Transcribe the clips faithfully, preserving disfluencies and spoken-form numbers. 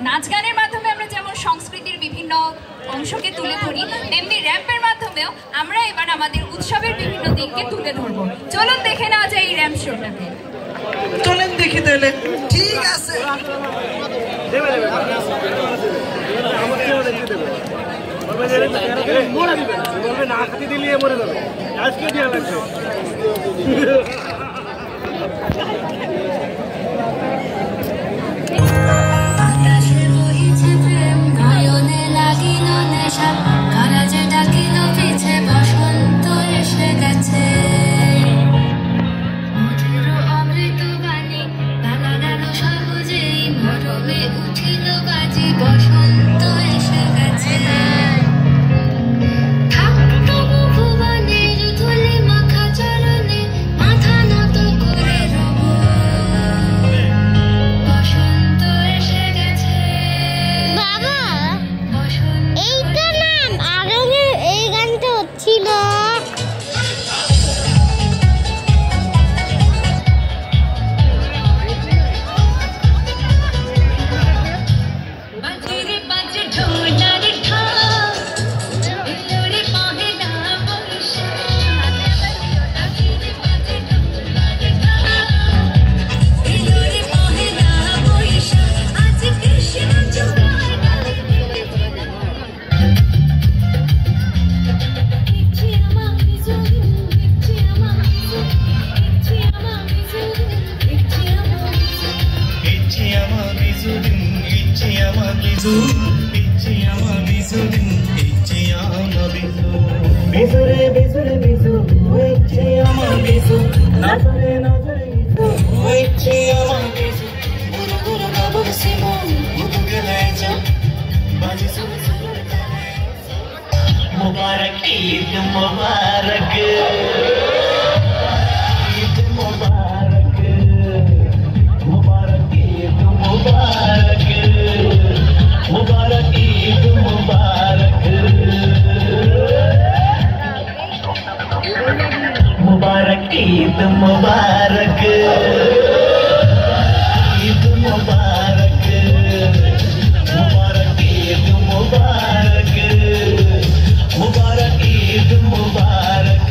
নাচ গানের মাধ্যমে আমরা যেমন সংস্কৃতির বিভিন্ন অংশকে তুলে ধরি, তেমনি র্যাম্পের মাধ্যমেও আমরা এবার আমাদের উৎসবের বিভিন্ন দিককে তুলে ধরব। চলুন দেখে নেওয়া যায় এই র্যাম্প শোটাকে। চলেন দেখি তাহলে। ঠিক আছে। मुबारक ईद मुबारक ईद मुबारक मुबारक ईद मुबारक मुबारक ईद मुबारक मुबारक ईद मुबारक ईद मुबारक मुबारक ईद मुबारक मुबारक ईद मुबारक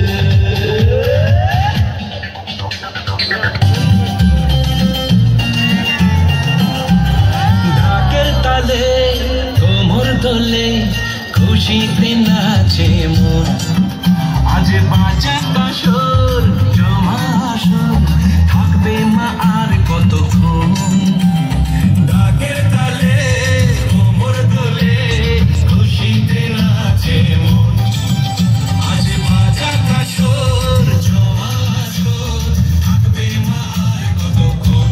ঢাকের তালে কোমর দোলে খুশিতে নাচে মন আজ বাজা কাশর জমা আসর থাকবে মা আর কতক্ষণ ঢাকের তালে কোমর দোলে খুশিতে নাচে মন আজ বাজা কাশর জমা আসর থাকবে মা আর কতক্ষণ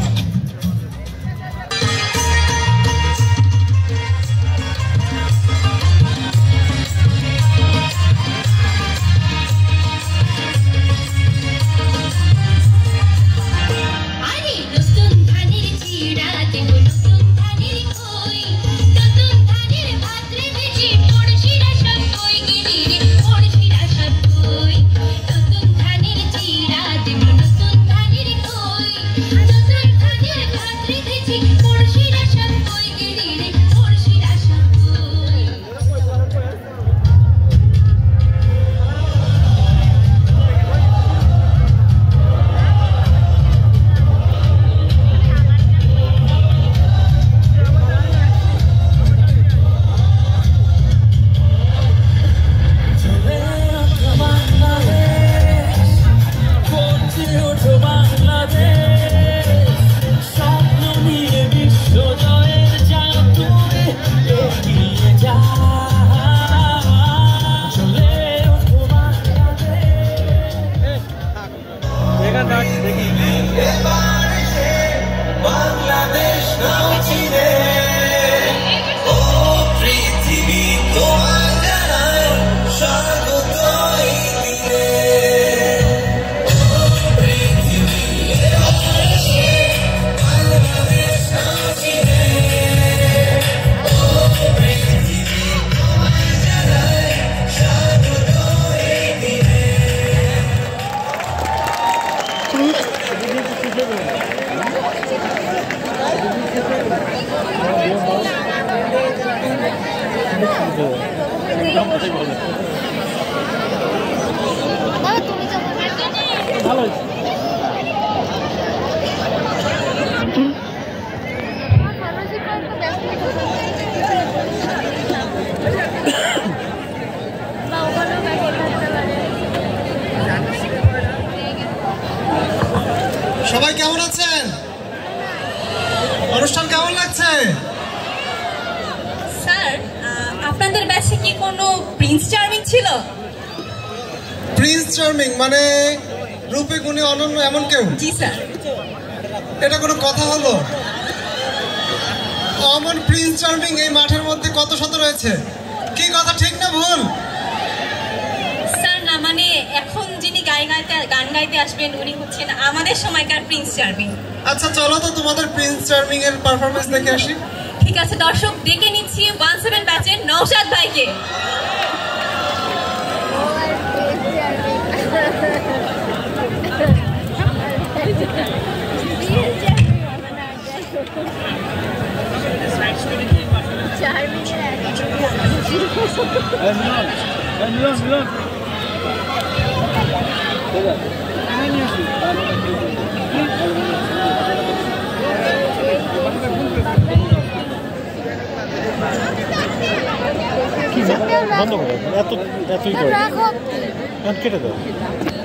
ভালো সবাই কেমন আছেন? অনুষ্ঠান কেমন লাগছে? স্যার, আপনাদের ব্যাচে কি কোনো প্রিন্স চার্মিং ছিল? প্রিন্স চার্মিং মানে রূপে গুণে অনন্য এমন কেউ? জি স্যার। এটা কোনো কথা হলো? অমন প্রিন্স চার্মিং এই মাঠের মধ্যে কত শত রয়েছে, কি কথা ঠিক না ভুল? স্যার না, মানে এখন যিনি গান গাইতে গান গাইতে আসবেন উনি হচ্ছেন আমাদের সময়কার প্রিন্স চার্মিং। আচ্ছা চলো তো তোমাদের প্রিন্স চার্মিং এর পারফরমেন্স দেখে আসি। ঠিক আছে দর্শক, ডেকে নিচ্ছি ওয়ান সেভেন ব্যাচের নওশাদ ভাইকে। বন্ধ করো, এত এতই করে কেটে দাও।